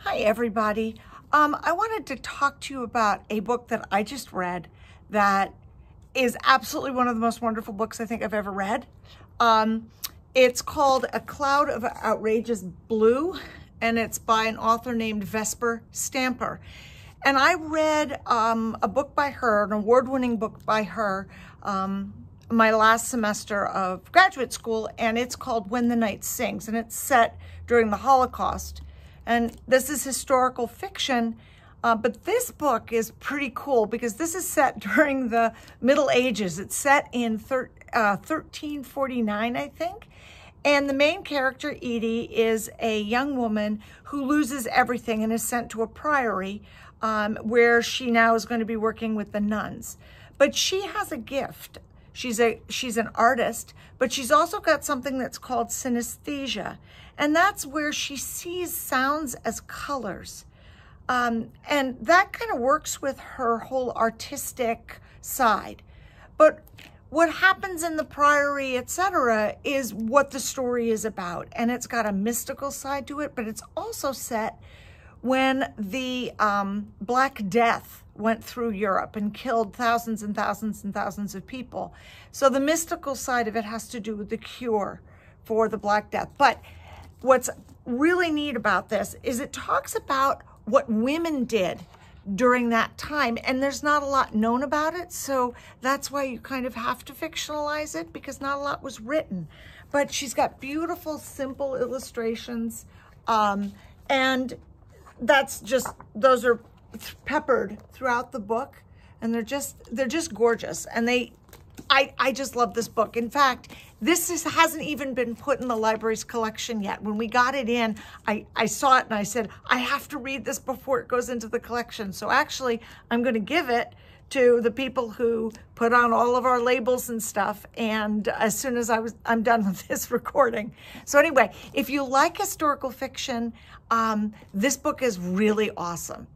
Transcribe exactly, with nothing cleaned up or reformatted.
Hi, everybody. Um, I wanted to talk to you about a book that I just read that is absolutely one of the most wonderful books I think I've ever read. Um, it's called A Cloud of Outrageous Blue, and it's by an author named Vesper Stamper. And I read um, a book by her, an award-winning book by her, um, my last semester of graduate school, and it's called When the Night Sings, and it's set during the Holocaust. And this is historical fiction, uh, but this book is pretty cool because this is set during the Middle Ages. It's set in thir uh, thirteen forty-nine, I think. And the main character, Edie, is a young woman who loses everything and is sent to a priory um, where she now is going to be working with the nuns. But she has a gift. She's a she's an artist, but she's also got something that's called synesthesia. And that's where she sees sounds as colors. Um, and that kind of works with her whole artistic side. But what happens in the priory, et cetera, is what the story is about. And it's got a mystical side to it, but it's also set when the um, Black Death went through Europe and killed thousands and thousands and thousands of people. So the mystical side of it has to do with the cure for the Black Death. But what's really neat about this is it talks about what women did during that time, and there's not a lot known about it, so that's why you kind of have to fictionalize it, because not a lot was written. But she's got beautiful, simple illustrations, um, and that's just, those are peppered throughout the book, and they're just, they're just gorgeous, and they, I, I just love this book. In fact, this is, hasn't even been put in the library's collection yet. When we got it in, I, I saw it and I said, I have to read this before it goes into the collection. So actually, I'm going to give it to the people who put on all of our labels and stuff. And as soon as I was, I'm done with this recording. So anyway, if you like historical fiction, um, this book is really awesome.